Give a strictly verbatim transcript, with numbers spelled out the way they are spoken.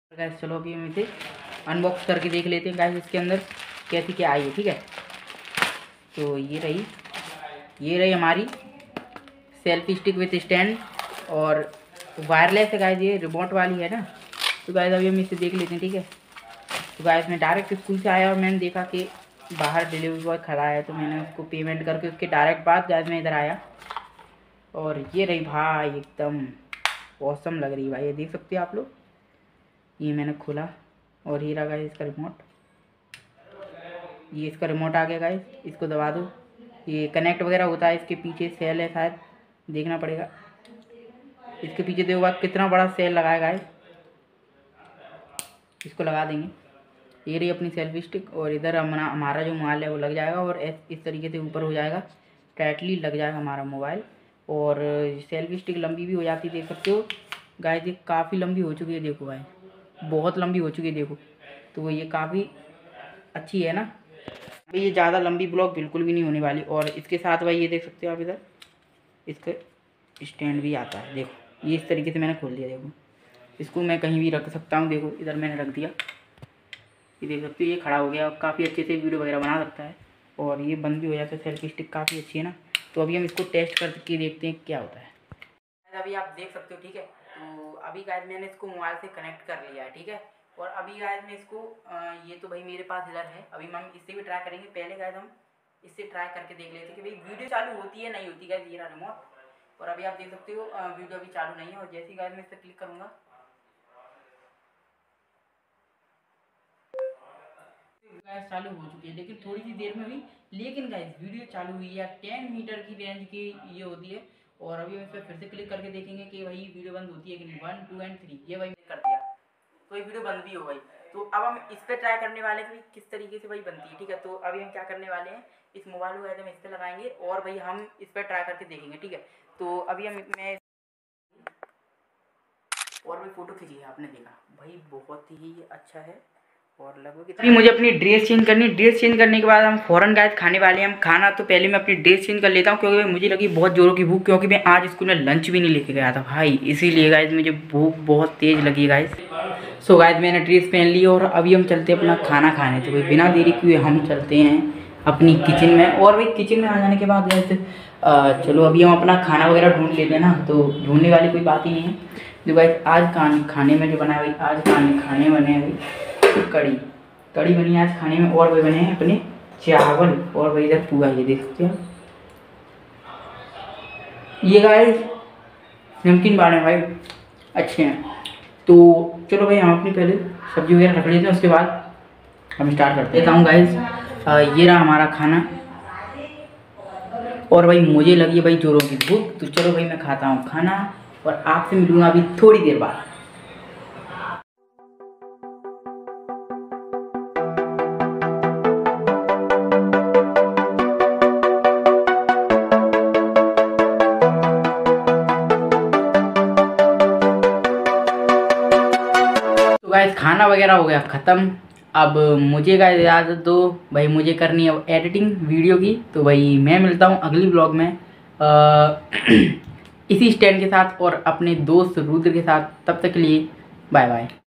Guys चलो अभी हम इसे अनबॉक्स करके देख लेते हैं गाइस इसके अंदर कैसी क्या आई है। ठीक है, तो ये रही ये रही हमारी सेल्फी स्टिक विथ स्टैंड और वायरलेस है गाइस, ये रिमोट वाली है ना। तो गाइस अभी हम इसे देख लेते हैं। ठीक है, तो गाइस मैं डायरेक्ट स्कूल से आया और मैंने देखा कि बाहर डिलीवरी बॉय खड़ा है, तो मैंने उसको पेमेंट करके उसके डायरेक्ट बाद गाइस मैं इधर आया और ये रही भाई एकदम ऑसम लग रही भाई, ये देख सकते हैं आप लोग। ये मैंने खोला और ये रहा गाइस इसका रिमोट, ये इसका रिमोट आ गया गाइस, इसको दबा दो, ये कनेक्ट वगैरह होता है। इसके पीछे सेल है शायद, देखना पड़ेगा। इसके पीछे देखो आप कितना बड़ा सेल लगा है गाइस, इसको लगा देंगे। ये रही अपनी सेल्फी स्टिक और इधर हमारा हमारा जो मोबाइल है वो लग जाएगा और इस तरीके से ऊपर हो जाएगा, टाइटली लग जाएगा हमारा मोबाइल। और सेल्फी स्टिक लंबी भी हो जाती है, देख सकते हो गाइस, ये काफ़ी लंबी हो चुकी है, देखो भाई बहुत लंबी हो चुकी है देखो। तो ये काफ़ी अच्छी है ना भाई, ये ज़्यादा लंबी ब्लॉग बिल्कुल भी नहीं होने वाली। और इसके साथ भाई ये देख सकते हो आप, इधर इसका स्टैंड भी आता है, देखो ये इस तरीके से मैंने खोल दिया। देखो इसको मैं कहीं भी रख सकता हूँ, देखो इधर मैंने रख दिया, ये देख सकते हो ये खड़ा हो गया और काफ़ी अच्छे से वीडियो वगैरह बना सकता है। और ये बंद भी हो जाता है, सेल्फी स्टिक काफ़ी अच्छी है ना। तो अभी हम इसको टेस्ट करके देखते हैं क्या होता है। अभी आप देख सकते हो, ठीक है, तो अभी गाइस मैंने इसको मोबाइल से कनेक्ट कर लिया है। ठीक है, और अभी गाइस मैं इसको आ, ये तो भाई मेरे पास इधर है, अभी हम इससे भी ट्राई करेंगे। पहले गाइस हम इससे ट्राई करके देख लेते हैं कि भाई वीडियो चालू होती है नहीं होती। गाइस ये रहा रिमोट और अभी आप देख सकते हो वीडियो अभी चालू नहीं है। और जैसे ही गाइस मैं इस पर क्लिक करूँगा गाइस चालू हो चुकी है, लेकिन थोड़ी सी देर में हुई, लेकिन गाइस वीडियो चालू हुई है। टेन मीटर की रेंज की ये होती है। और अभी हम इस पर फिर से क्लिक करके देखेंगे कि भाई वीडियो बंद होती है कि नहीं। वन टू एंड थ्री, ये भाई कर दिया तो ये वीडियो बंद भी हो गई। तो अब हम इस पर ट्राई करने वाले हैं कि किस तरीके से भाई बनती है। ठीक है, तो अभी हम क्या करने वाले हैं, इस मोबाइल को हम इस पर लगाएंगे और भाई हम इस पर ट्राई करके देखेंगे। ठीक है, तो अभी हम मैं और भाई फ़ोटो खींची है, आपने देखा भाई बहुत ही अच्छा है। और लगभग अभी मुझे अपनी ड्रेस चेंज करनी, ड्रेस चेंज करने के बाद हम फ़ौरन गाइस खाने वाले हैं। हम खाना तो पहले मैं अपनी ड्रेस चेंज कर लेता हूँ, क्योंकि मुझे लगी बहुत ज़ोरों की भूख, क्योंकि मैं आज स्कूल में लंच भी नहीं लेके गया था भाई, इसीलिए गाइस मुझे भूख बहुत तेज़ लगी गाइस। सो गाइस मैंने ड्रेस पहन ली और अभी हम चलते हैं अपना खाना खाने। तो भाई बिना देरी किए हम चलते हैं अपनी किचन में। और भाई किचन में आ जाने के बाद गाइस चलो अभी हम अपना खाना वगैरह ढूंढ लेते हैं ना, तो ढूंढने वाली कोई बात ही नहीं है। जो गाइस आज खाने खाने में जो बना है भाई, आज खाने खाने बने हैं भाई कड़ी कड़ी बनी है आज खाने में। और भाई बने हैं अपने चावल और भाई इधर पूआ, ये देख सकते हो ये गाइस नमकीन बाड़े भाई अच्छे हैं। तो चलो भाई हम अपनी पहले सब्जी वगैरह रख लेते हैं, उसके बाद हम स्टार्ट करते हैं। गाइस ये रहा हमारा खाना और भाई मुझे लगी है भाई जोरों की भूख, तो चलो भाई मैं खाता हूँ खाना और आपसे मिलूँगा अभी थोड़ी देर बाद। तो गाइस खाना वगैरह हो गया ख़त्म। अब मुझे गाइस इजाज़त दो भाई, मुझे करनी है एडिटिंग वीडियो की। तो भाई मैं मिलता हूँ अगली ब्लॉग में आ, इसी स्टैंड के साथ और अपने दोस्त रुद्र के साथ। तब तक के लिए बाय बाय।